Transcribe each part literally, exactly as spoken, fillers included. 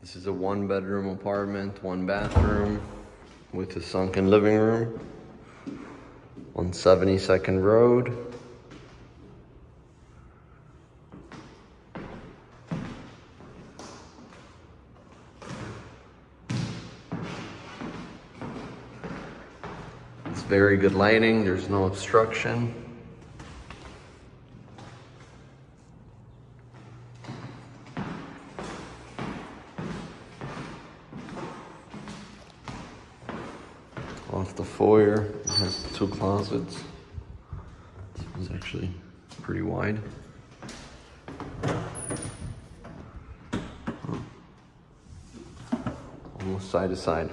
This is a one bedroom apartment, one bathroom with a sunken living room on seventy-second Road. It's very good lighting, there's no obstruction. Off the foyer, it has two closets. This one's actually pretty wide. Almost side to side.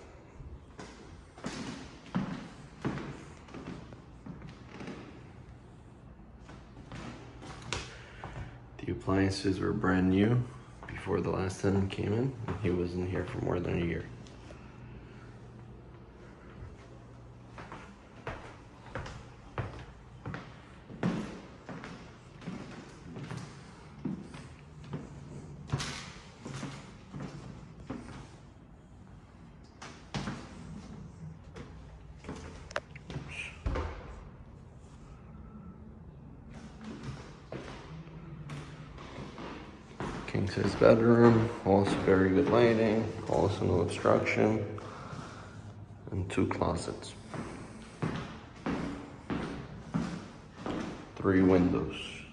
The appliances were brand new before the last tenant came in, and he was in here for more than a year. King size bedroom, also very good lighting, also no obstruction, and two closets. Three windows.